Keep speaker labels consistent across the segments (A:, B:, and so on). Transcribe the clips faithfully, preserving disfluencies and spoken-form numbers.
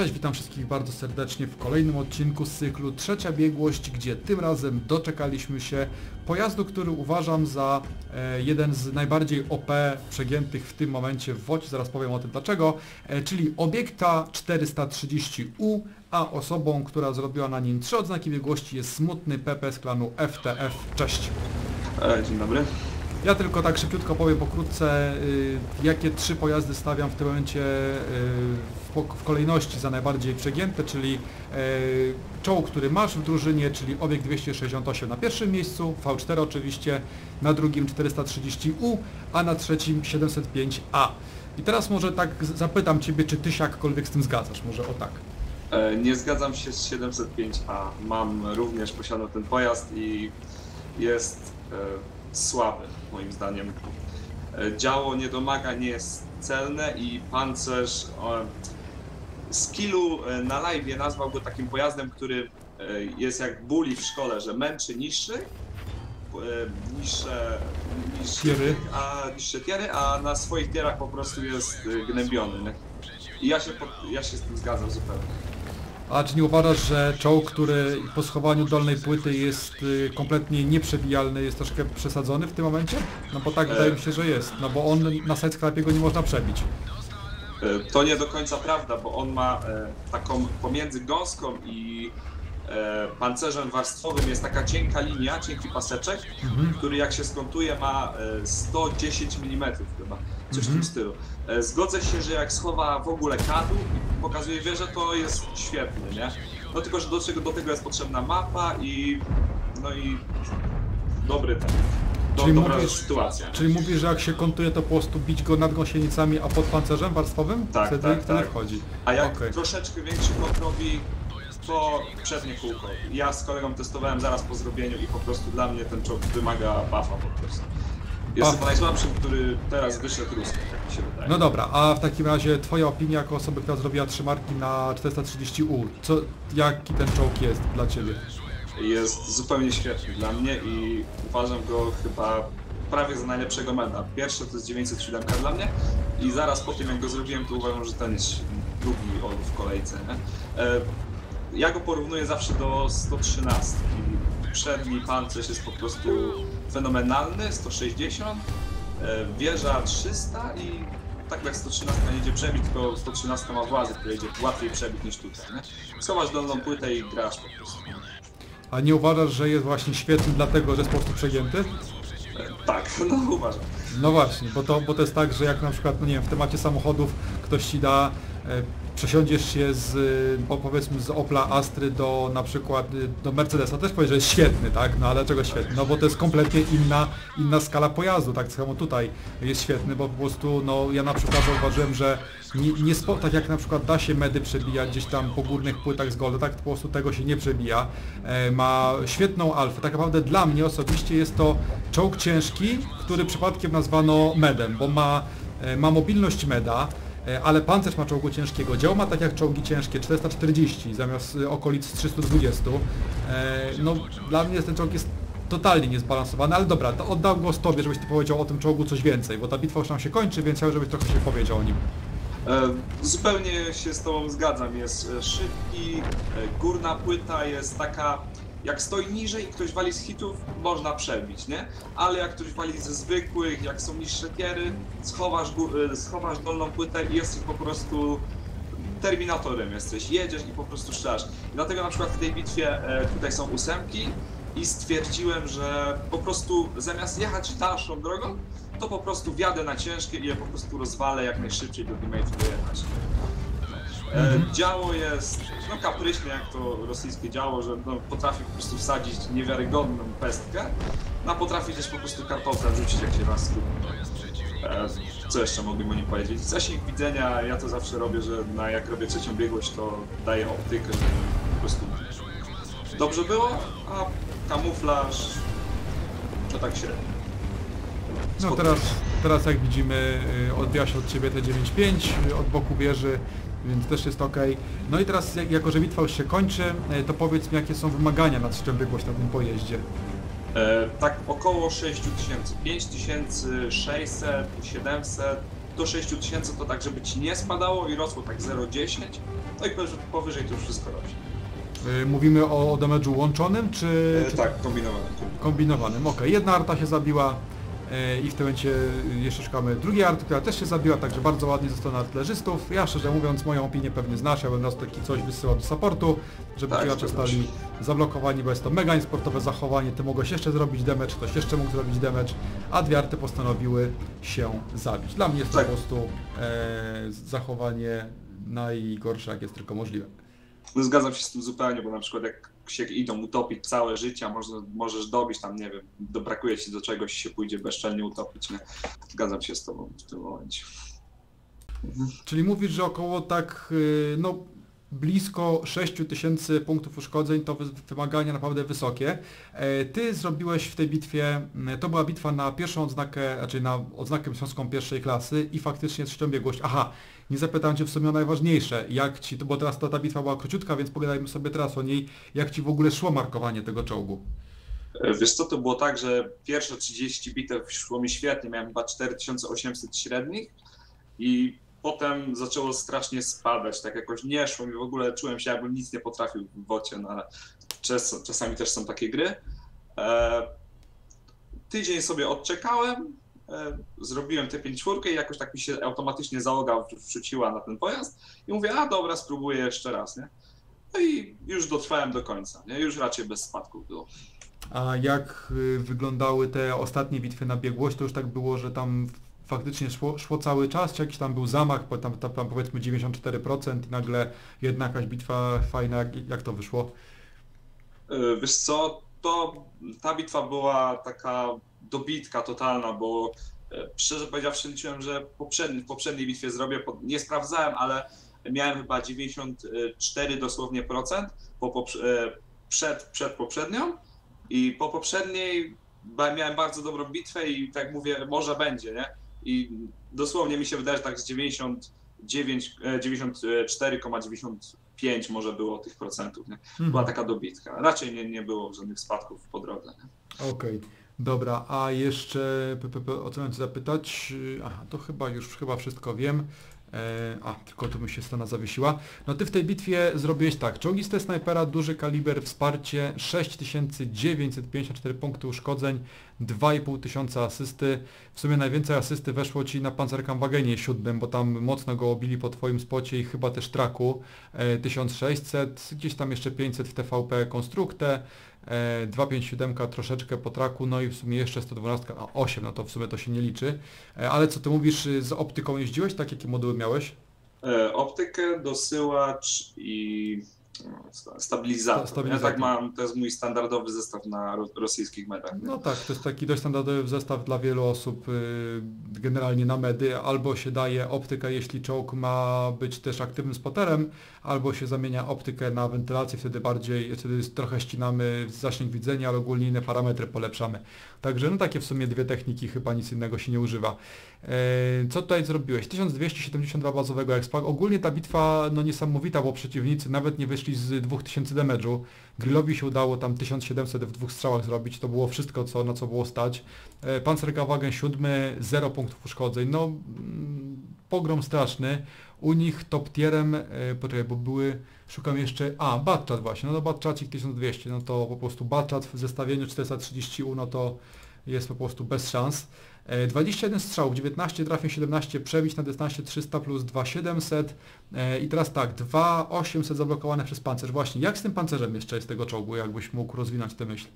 A: Cześć, witam wszystkich bardzo serdecznie w kolejnym odcinku z cyklu Trzecia Biegłość, gdzie tym razem doczekaliśmy się pojazdu, który uważam za e, jeden z najbardziej O P przegiętych w tym momencie w WOŚ, zaraz powiem o tym dlaczego, e, czyli Obiekta czterysta trzydzieści U, a osobą, która zrobiła na nim trzy odznaki biegłości jest smutny Pepe z klanu F T F. Cześć.
B: E, dzień dobry.
A: Ja tylko tak szybciutko powiem pokrótce, y, jakie trzy pojazdy stawiam w tym momencie y, w, w kolejności za najbardziej przegięte, czyli y, czołg, który masz w drużynie, czyli Obiekt dwieście sześćdziesiąt osiem na pierwszym miejscu, V cztery oczywiście, na drugim czterysta trzydzieści U, a na trzecim siedemset pięć A. I teraz może tak zapytam Ciebie, czy Ty się jakkolwiek z tym zgadzasz, może o tak.
B: E, nie zgadzam się z siedemset pięć A. Mam również, posiadam ten pojazd i jest e, słaby moim zdaniem. E, działo nie domaga, nie jest celne i pancerz e, skillu e, na live nazwał go takim pojazdem, który e, jest jak bully w szkole, że męczy niższy, e, niższe, niższe,
A: Tiery.
B: a, niższe tiery, a na swoich tierach po prostu jest e, gnębiony. Nie? I ja się, ja się z tym zgadzam zupełnie.
A: A czy nie uważasz, że czołg, który po schowaniu dolnej płyty jest y, kompletnie nieprzebijalny, jest troszkę przesadzony w tym momencie? No bo tak e... wydaje mi się, że jest, no bo on na sidescrapie go nie można przebić.
B: E, to nie do końca prawda, bo on ma e, taką pomiędzy gąską i e, pancerzem warstwowym jest taka cienka linia, cienki paseczek, mhm. który jak się skontuje ma e, sto dziesięć milimetrów chyba, coś mhm. w tym stylu. E, zgodzę się, że jak schowa w ogóle kadłub i pokazuje wieżę, to jest świetny, nie? No tylko, że do, czego, do tego jest potrzebna mapa i no i dobry ten, do,
A: czyli
B: dobra
A: mówisz,
B: sytuacja.
A: Czyli mówisz, że jak się kontuje, to po prostu bić go nad gąsienicami, a pod pancerzem warstwowym?
B: Tak,
A: wtedy,
B: tak,
A: wtedy
B: tak.
A: wchodzi.
B: A jak
A: okay. troszeczkę
B: troszeczkę większy kąt robi, to przednie kółko. Ja z kolegą testowałem zaraz po zrobieniu i po prostu dla mnie ten czołg wymaga buffa po prostu. Jest chyba najsłabszym, który teraz wyszedł ruski, tak mi się wydaje.
A: No dobra, a w takim razie Twoja opinia jako osoby, która zrobiła trzy marki na czterysta trzydzieści U, co, jaki ten czołg jest dla Ciebie?
B: Jest zupełnie świetny dla mnie i uważam go chyba prawie za najlepszego meda. Pierwszy to jest dziewięćset siedem dla mnie i zaraz po tym jak go zrobiłem, to uważam, że ten jest drugi w kolejce. Nie? Ja go porównuję zawsze do sto trzynaście. Przedni pancerz jest po prostu fenomenalny, sto sześćdziesiąt, wieża trzysta i tak jak sto trzynaście nie idzie przebić, tylko sto trzynaście ma włazy, które idzie łatwiej przebić niż tutaj. Nie? Schowasz dolną płytę i grasz po prostu.
A: A nie uważasz, że jest właśnie świetny dlatego, że jest po prostu przegięty?
B: Tak, no uważam.
A: No właśnie, bo to, bo to jest tak, że jak na przykład, no nie wiem, w temacie samochodów ktoś Ci da, e, przesiądziesz się z, bo powiedzmy z Opla Astry do na przykład do Mercedesa, też powiesz, że jest świetny, tak? No ale czego świetny? No bo to jest kompletnie inna, inna skala pojazdu, tak samo tutaj jest świetny, bo po prostu, no ja na przykład zauważyłem, że nie, nie spo, tak jak na przykład da się medy przebijać gdzieś tam po górnych płytach z golda, tak po prostu tego się nie przebija. E, ma świetną alfę, tak naprawdę dla mnie osobiście jest to czołg ciężki, który przypadkiem nazwano medem, bo ma, e, ma mobilność meda, ale pancerz ma czołgu ciężkiego. Dział ma tak jak czołgi ciężkie, czterysta czterdzieści zamiast okolic trzysta dwadzieścia. No dla mnie ten czołg jest totalnie niezbalansowany, ale dobra, to oddam głos Tobie, żebyś Ty powiedział o tym czołgu coś więcej, bo ta bitwa już nam się kończy, więc chciałbym, żebyś trochę się powiedział o nim.
B: E, zupełnie się z Tobą zgadzam, jest szybki, e, górna płyta jest taka, jak stoi niżej i ktoś wali z hitów, można przebić, nie? Ale jak ktoś wali ze zwykłych, jak są niższe tiery, schowasz, schowasz dolną płytę i jesteś po prostu terminatorem jesteś, jedziesz i po prostu strzelasz. I dlatego na przykład w tej bitwie e, tutaj są ósemki i stwierdziłem, że po prostu zamiast jechać dalszą drogą, to po prostu wjadę na ciężkie i je po prostu rozwalę jak najszybciej do teammate'u dojechać. E, działo jest no kapryśne jak to rosyjskie działo, że no, potrafi po prostu wsadzić niewiarygodną pestkę, no potrafi też po prostu kartofla rzucić jak się nas e, co jeszcze mogliby o nim powiedzieć? Zasięg widzenia, ja to zawsze robię, że na, jak robię trzecią biegłość, to daję optykę, żeby po prostu dobrze było, a kamuflaż to tak średnio.
A: No teraz, teraz jak widzimy odbija się od Ciebie T dziewięćdziesiąt pięć od boku wieży, więc też jest ok. No i teraz, jako że bitwa już się kończy, to powiedz mi, jakie są wymagania na trzecią biegłość na tym pojeździe.
B: E, tak około sześć tysięcy, pięć tysięcy sześćset, siedemset, do sześciu tysięcy to tak, żeby ci nie spadało i rosło tak zero przecinek dziesięć, no i powyżej to już wszystko rośnie.
A: Yy, mówimy o, o damage'u łączonym, czy...
B: E,
A: czy...
B: tak, kombinowanym.
A: Kombinowanym, ok. Jedna arta się zabiła yy, i w tym momencie jeszcze szukamy drugiej arty, która też się zabiła, także bardzo ładnie ze strony artylerzystów. Ja szczerze mówiąc, moją opinię pewnie znasz, ja bym raz taki coś wysyłał do supportu, żeby
B: Tak,
A: ci gracze stali zablokowani, bo jest to mega niesportowe zachowanie, ty mogłeś jeszcze zrobić damage, ktoś jeszcze mógł zrobić damage, a dwie arty postanowiły się zabić. Dla mnie jest to
B: Tak.
A: po prostu e, zachowanie najgorsze, jak jest tylko możliwe.
B: No, zgadzam się z tym zupełnie, bo na przykład jak się idą utopić całe życie, może, możesz dobić tam, nie wiem, dobrakuje ci do czegoś i się pójdzie bezczelnie utopić, nie? Zgadzam się z tobą w tym momencie. Mhm.
A: Czyli mówisz, że około tak, yy, no blisko sześć tysięcy punktów uszkodzeń, to wy- wymagania naprawdę wysokie. E, Ty zrobiłeś w tej bitwie, m, to była bitwa na pierwszą odznakę, znaczy na odznakę mistrzowską pierwszej klasy i faktycznie trzecią biegłość. Aha, nie zapytałem Cię w sumie o najważniejsze, jak Ci, to bo teraz ta, ta bitwa była króciutka, więc pogadajmy sobie teraz o niej, jak Ci w ogóle szło markowanie tego czołgu?
B: Wiesz co, to było tak, że pierwsze trzydzieści bitew szło mi świetnie, miałem chyba cztery tysiące osiemset średnich i potem zaczęło strasznie spadać, tak jakoś nie szło mi w ogóle, czułem się jakbym nic nie potrafił w bocie, no ale czas, czasami też są takie gry. E, tydzień sobie odczekałem, e, zrobiłem tę pięć czwórkę i jakoś tak mi się automatycznie załoga wrzuciła na ten pojazd i mówię, a dobra, spróbuję jeszcze raz, nie? No i już dotrwałem do końca, nie? Już raczej bez spadków było.
A: A jak y, wyglądały te ostatnie bitwy na biegłość? To już tak było, że tam faktycznie szło, szło cały czas, czy jakiś tam był zamach, bo tam, tam, tam powiedzmy dziewięćdziesiąt cztery procent i nagle jedna jakaś bitwa fajna, jak, jak to wyszło?
B: E, Wiesz co, to ta bitwa była taka dobitka totalna, bo e, szczerze powiedziawszy liczyłem, że poprzedni, w poprzedniej bitwie zrobię, po- nie sprawdzałem, ale miałem chyba dziewięćdziesiąt cztery dosłownie procent po, poprze- e, przed, przed poprzednią i po poprzedniej ba- miałem bardzo dobrą bitwę i tak mówię, może będzie, nie? I dosłownie mi się wydaje, że tak z dziewięćdziesiąt dziewięć, e, dziewięćdziesiąt cztery przecinek dziewięćdziesiąt pięć może było tych procentów, nie? Była
A: Mhm.
B: taka dobitka. Raczej nie, nie było żadnych spadków po drodze. Nie?
A: Okej, dobra, a jeszcze p, p, p, o co miałem Cię zapytać? Aha, to chyba już chyba wszystko wiem. E, a, tylko tu mi się strona zawiesiła. No Ty w tej bitwie zrobiłeś tak, czołgiste snajpera, duży kaliber, wsparcie, sześć tysięcy dziewięćset pięćdziesiąt cztery punkty uszkodzeń, dwa i pół tysiąca asysty. W sumie najwięcej asysty weszło Ci na Panzerkampfwagenie siódmym, bo tam mocno go obili po Twoim spocie i chyba też traku. E, tysiąc sześćset, gdzieś tam jeszcze pięćset w T V P konstruktę. E, dwieście pięćdziesiąt siedem troszeczkę po traku, no i w sumie jeszcze sto dwanaście, a osiem, no to w sumie to się nie liczy. E, ale co ty mówisz, y, z optyką jeździłeś? Tak, jakie moduły miałeś?
B: E, optykę, dosyłacz i no, sta- stabilizator.
A: Sta- stabilizator.
B: Ja tak mam, to jest mój standardowy zestaw na ro- rosyjskich medach. nie?
A: No tak, to jest taki dość standardowy zestaw dla wielu osób, y, generalnie na medy. Albo się daje optykę, jeśli czołg ma być też aktywnym spoterem, albo się zamienia optykę na wentylację, wtedy bardziej, wtedy trochę ścinamy zasięg widzenia, ale ogólnie inne parametry polepszamy. Także no takie w sumie dwie techniki, chyba nic innego się nie używa. E, Co tutaj zrobiłeś? tysiąc dwieście siedemdziesiąt dwa bazowego expa. Ogólnie ta bitwa no niesamowita, bo przeciwnicy nawet nie wyszli z dwa tysiące damage'u. Grillowi się udało tam tysiąc siedemset w dwóch strzałach zrobić, to było wszystko, co, na co było stać. E, Panzerkampfwagen siódmy, zero punktów uszkodzeń, no mm, pogrom straszny. U nich top tierem, e, poczekaj, bo były, szukam jeszcze, a Batchat właśnie, no to Batchatcik tysiąc dwieście, no to po prostu Batchat w zestawieniu czterysta trzydzieści U, no to jest po prostu bez szans. E, dwadzieścia jeden strzałów, dziewiętnaście trafień, siedemnaście przebić na dystansie trzysta plus dwa tysiące siedemset e, i teraz tak, dwa tysiące osiemset zablokowane przez pancerz. Właśnie, jak z tym pancerzem jeszcze jest tego czołgu, jakbyś mógł rozwinąć tę myśl?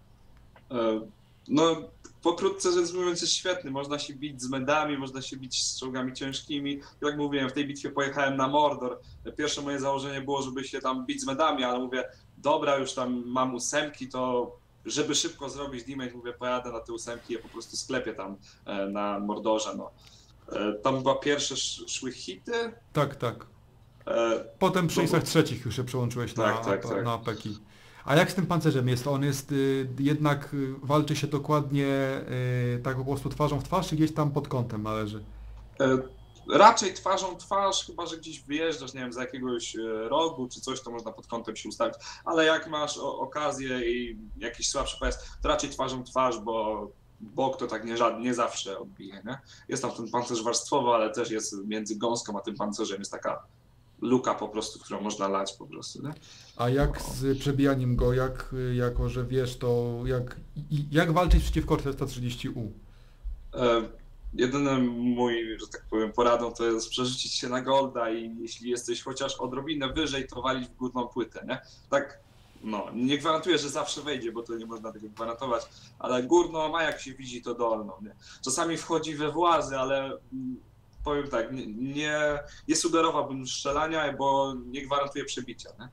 B: E, No, pokrótce rzecz mówiąc jest świetny. Można się bić z medami, można się bić z czołgami ciężkimi. Jak mówiłem, w tej bitwie pojechałem na Mordor. Pierwsze moje założenie było, żeby się tam bić z medami, ale mówię, dobra, już tam mam ósemki, to żeby szybko zrobić damage, mówię, pojadę na te ósemki, je po prostu sklepię tam e, na Mordorze. No. E, Tam chyba pierwsze sz- szły hity.
A: Tak, tak.
B: E,
A: Potem przy
B: To-
A: miejscach trzecich już się przełączyłeś na,
B: Tak, tak,
A: na,
B: tak.
A: na apeki. A jak z tym pancerzem jest? On jest y, jednak y, walczy się dokładnie y, tak po prostu twarzą w twarz, czy gdzieś tam pod kątem należy?
B: E, Raczej twarzą w twarz, chyba że gdzieś wyjeżdżasz, nie wiem, z jakiegoś e, rogu czy coś, to można pod kątem się ustawić, ale jak masz o, okazję i jakiś słabszy pojazd, to raczej twarzą w twarz, bo bok to tak nie, żad- nie zawsze odbije, nie? Jest tam ten pancerz warstwowy, ale też jest między gąską a tym pancerzem jest taka luka po prostu, którą można lać po prostu, nie?
A: A jak z przebijaniem go, jak, jako że wiesz to, jak, i- jak walczyć przeciwko czterysta trzydzieści U?
B: E, Jedynym mój, że tak powiem, poradą to jest przerzucić się na golda i jeśli jesteś chociaż odrobinę wyżej, to walić w górną płytę, nie? Tak, no, nie gwarantuję, że zawsze wejdzie, bo to nie można tego gwarantować, ale górną ma jak się widzi, to dolną, nie? Czasami wchodzi we włazy, ale mm, powiem tak, nie, nie, nie sugerowałbym strzelania, bo nie gwarantuje przebicia, nie?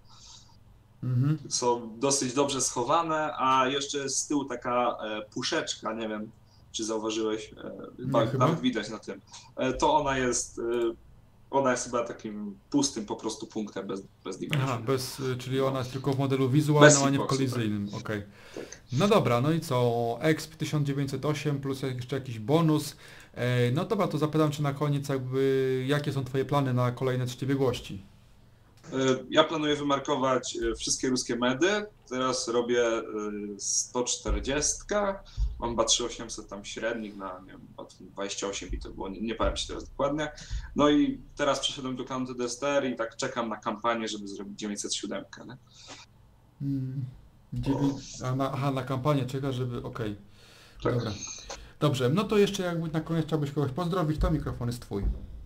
A: Mhm.
B: Są dosyć dobrze schowane, a jeszcze jest z tyłu taka e, puszeczka, nie wiem, czy zauważyłeś, e,
A: Nie, chyba.
B: nawet widać na tym. E, to ona jest, e, ona jest chyba takim pustym po prostu punktem bez, bez
A: Aha,
B: dimension.
A: bez, y, czyli ona jest tylko w modelu wizualnym,
B: Bez
A: a nie w
B: hitboxu,
A: kolizyjnym, okej.
B: Tak.
A: No dobra, no i co, Exp tysiąc dziewięćset osiem plus jeszcze jakiś bonus. E, No dobra, to zapytam Cię na koniec jakby, jakie są Twoje plany na kolejne trzecie biegłości?
B: E, Ja planuję wymarkować e, wszystkie ruskie medy. Teraz robię e, sto czterdzieści, mam chyba trzy tysiące osiemset tam średnich na nie wiem, dwadzieścia osiem i to było, nie, nie pamiętam się teraz dokładnie. No i teraz przeszedłem do County Dester i tak czekam na kampanię, żeby zrobić dziewięćset siedem. Nie?
A: Hmm, dziewięć, a na, aha, na kampanię czeka, żeby, okej.
B: Tak.
A: Dobra. Dobrze, no to jeszcze jakby na koniec chciałbyś kogoś pozdrowić, to mikrofon jest Twój.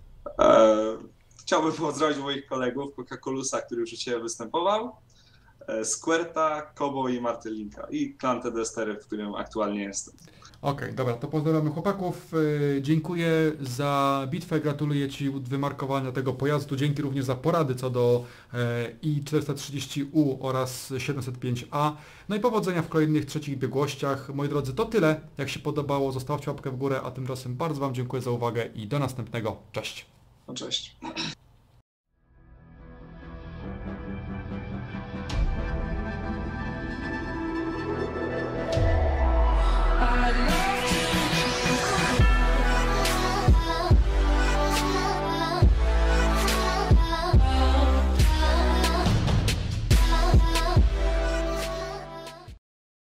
B: E, Chciałbym pozdrowić moich kolegów, Coca-Colusa, który już u Ciebie występował, e, Squirta, Kobo i Martelinka i Clan Destery, w którym aktualnie jestem.
A: Okej, dobra, to pozdrawiamy chłopaków. Yy, dziękuję za bitwę, gratuluję Ci wymarkowania tego pojazdu, dzięki również za porady co do yy, i czterysta trzydzieści U oraz siedemset pięć A. No i powodzenia w kolejnych trzecich biegłościach. Moi drodzy, to tyle. Jak się podobało, zostawcie łapkę w górę, a tymczasem bardzo Wam dziękuję za uwagę i do następnego. Cześć!
B: No cześć.